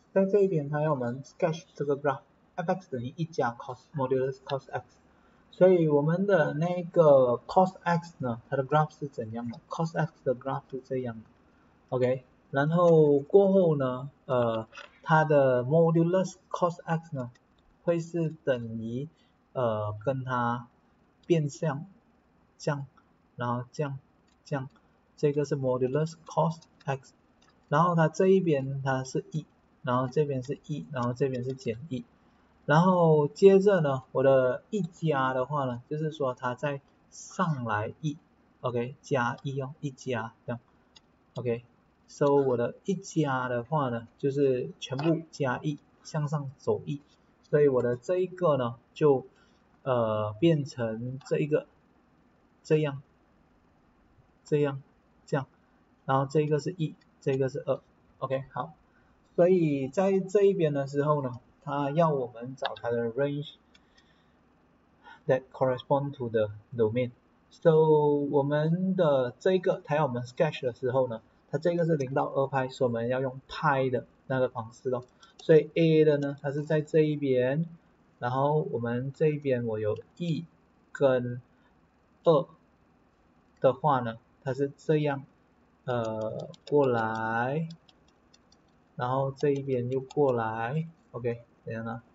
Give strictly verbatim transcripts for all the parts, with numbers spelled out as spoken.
在这一边它要我们 sketch 这个 graph f(x) 等于一加 cos modulus cos x， 所以我们的那个 cos x 呢，它的 graph 是怎样的 ？cos x 的 graph 是这样的 ，OK， 然后过后呢，呃，它的 modulus cos x 呢，会是等于呃跟它变相这样，然后这样这样，这个是 modulus cos x， 然后它这一边它是一。然后这边是一，然后这边是减一，然后接着呢，我的一加的话呢，就是说它再上来一 ，OK， 加一哦，一加这样 ，OK，so 我的一加的话呢，就是全部加一，向上走一，所以我的这一个呢，就呃变成这一个这样，这样，这样，然后这个是一，这个是二 ，OK， 好。所以在这一边的时候呢，它要我们找它的 range that correspond to the domain。So 我们的这个它要我们 sketch 的时候呢，它这个是零到二派，所以我们要用派的那个方式咯。所以 A 的呢，它是在这一边，然后我们这一边我有一跟二的话呢，它是这样呃过来。然后这一边又过来 ，OK， 怎样呢？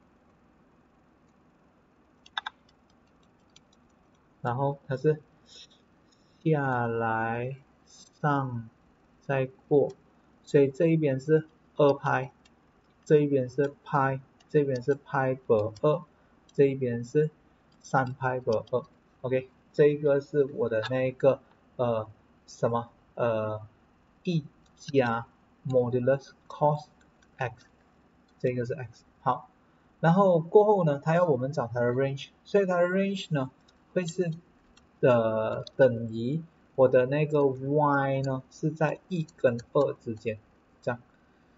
然后它是下来上再过，所以这一边是二派，这一边是派，这边是派per二，这一边是三派per二 ，OK， 这一个是我的那个呃什么呃一加 modulus cos x， 这个是 x， 好。然后过后呢，它要我们找它的 range， 所以它的 range 呢会是的等于我的那个 y 呢是在一跟二之间，这样，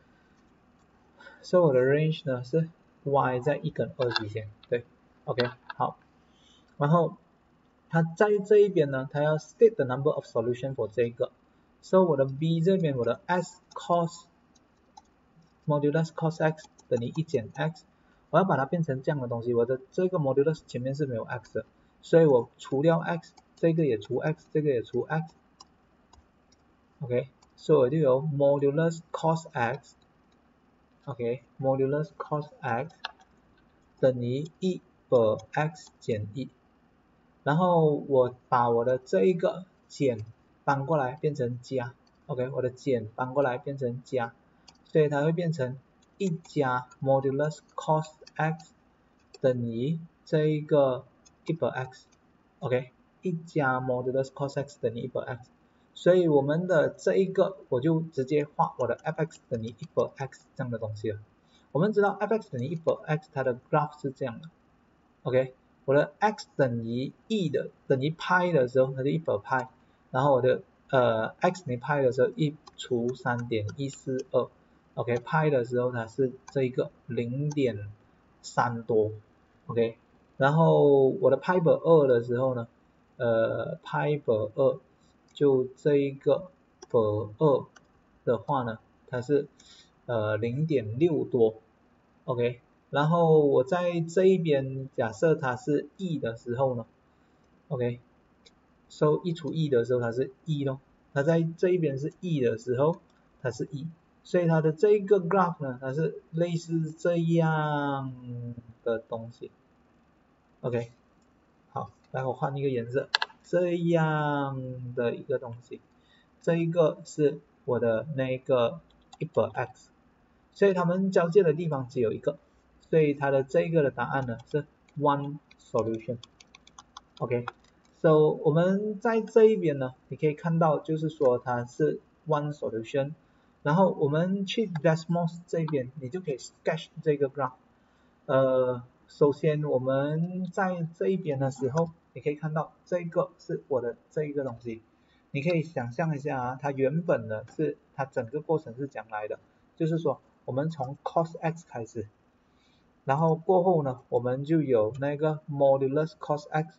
所以我的 range 呢是 y 在一跟二之间，对 ，OK， 好，然后它在这一边呢，它要 state the number of solution for 这个，所以我的 b 这边我的 s cos modulus cos x 等于一减 x。我要把它变成这样的东西，我的这个 modulus 前面是没有 x 的，所以我除掉 x， 这个也除 x， 这个也除 x， OK， 所以我就有 modulus cos x， OK， modulus cos x 等于一 per x 减一，然后我把我的这一个减搬过来变成加 ，OK， 我的减搬过来变成加，所以它会变成一加 modulus cos x 等于这一个一百 x，OK， 一加 modulus cos x 等于一百 x， 所以我们的这一个我就直接画我的 f(x) 等于一百 x 这样的东西了。我们知道 f(x) 等于一百 x 它的 graph 是这样的 ，OK， 我的 x 等于 e 的等于派的时候它是一百派，然后我的呃 x 等于派的时候一除 三点一四二。OK， 派的时候它是这一个 零点三多 ，OK， 然后我的派 per 二的时候呢，呃派 per 二就这一个 per 二的话呢，它是呃 零点六多 ，OK， 然后我在这一边假设它是 e 的时候呢 ，OK，so 一除 e 的时候它是一咯，它在这一边是 e 的时候它是一。所以它的这个 graph 呢，它是类似这样的东西 ，OK， 好，来我换一个颜色，这样的一个东西，这一个是我的那个一百 x， 所以它们交界的地方只有一个，所以它的这个的答案呢是 one solution，OK，so 我们在这一边呢，你可以看到就是说它是 one solution。然后我们去 Desmos 这边，你就可以 sketch 这个 graph。呃，首先我们在这一边的时候，你可以看到这个是我的这一个东西。你可以想象一下啊，它原本呢是它整个过程是讲来的，就是说我们从 cos x 开始，然后过后呢，我们就有那个 modulus cos x，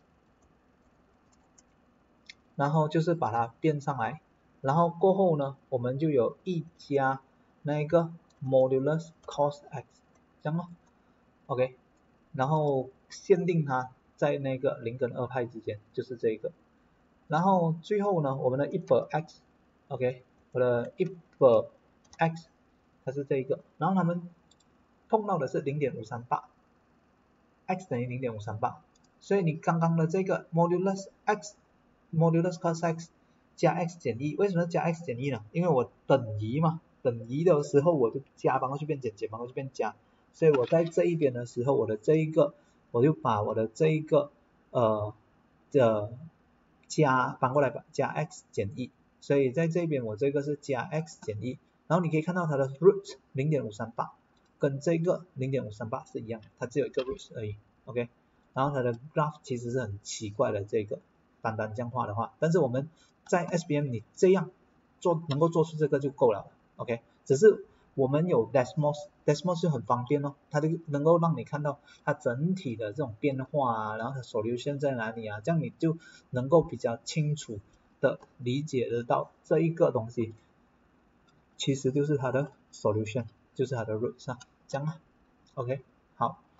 然后就是把它变上来。然后过后呢，我们就有一加那个 modulus cos x 这样咯 ，OK， 然后限定它在那个零跟二派之间，就是这个。然后最后呢，我们的一百 x，OK， 我的一百 x 它是这一个，然后它们碰到的是 零点五三八 ，x 等于 零点五三八， 所以你刚刚的这个 modulus x modulus cos x 加 x 减一，为什么加 x 减一呢？因为我等于嘛，等于的时候我就加方过去变减，减方过去变加，所以我在这一边的时候，我的这一个我就把我的这一个呃的加翻过来吧，加 x 减一，所以在这边我这个是加 x 减一，然后你可以看到它的 root 零点五三八跟这个 零点五三八是一样的，它只有一个 root 而已 ，OK， 然后它的 graph 其实是很奇怪的这个，单单这样画的话，但是我们在 S B M 你这样做能够做出这个就够了 ，OK， 只是我们有 Desmos，Desmos 就很方便哦，它就能够让你看到它整体的这种变化啊，然后它 solution 在哪里啊，这样你就能够比较清楚的理解得到这一个东西其实就是它的 solution， 就是它的 roots 啊，这样啊 ，OK， 好。